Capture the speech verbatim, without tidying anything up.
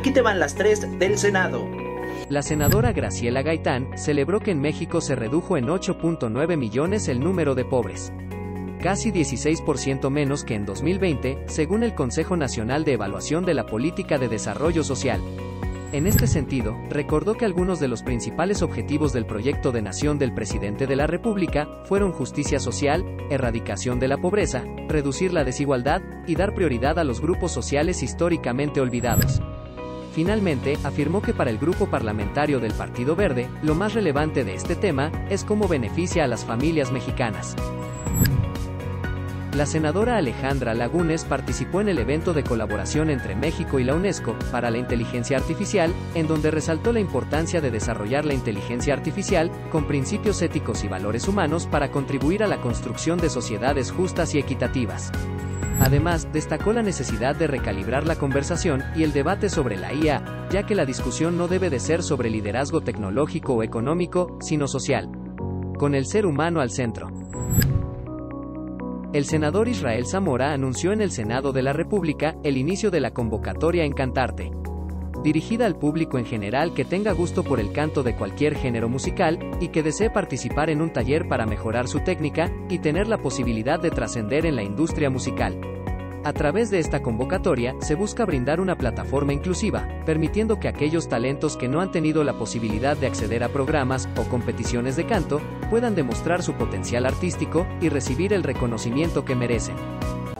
Aquí te van las tres del Senado. La senadora Graciela Gaitán celebró que en México se redujo en ocho punto nueve millones el número de pobres. Casi dieciséis por ciento menos que en dos mil veinte, según el Consejo Nacional de Evaluación de la Política de Desarrollo Social. En este sentido, recordó que algunos de los principales objetivos del proyecto de nación del presidente de la República fueron justicia social, erradicación de la pobreza, reducir la desigualdad y dar prioridad a los grupos sociales históricamente olvidados. Finalmente, afirmó que para el grupo parlamentario del Partido Verde, lo más relevante de este tema es cómo beneficia a las familias mexicanas. La senadora Alejandra Lagunes participó en el evento de colaboración entre México y la UNESCO para la inteligencia artificial, en donde resaltó la importancia de desarrollar la inteligencia artificial con principios éticos y valores humanos para contribuir a la construcción de sociedades justas y equitativas. Además, destacó la necesidad de recalibrar la conversación y el debate sobre la I A, ya que la discusión no debe de ser sobre liderazgo tecnológico o económico, sino social, con el ser humano al centro. El senador Israel Zamora anunció en el Senado de la República el inicio de la convocatoria Encantarte, dirigida al público en general que tenga gusto por el canto de cualquier género musical y que desee participar en un taller para mejorar su técnica y tener la posibilidad de trascender en la industria musical. A través de esta convocatoria, se busca brindar una plataforma inclusiva, permitiendo que aquellos talentos que no han tenido la posibilidad de acceder a programas o competiciones de canto, puedan demostrar su potencial artístico y recibir el reconocimiento que merecen.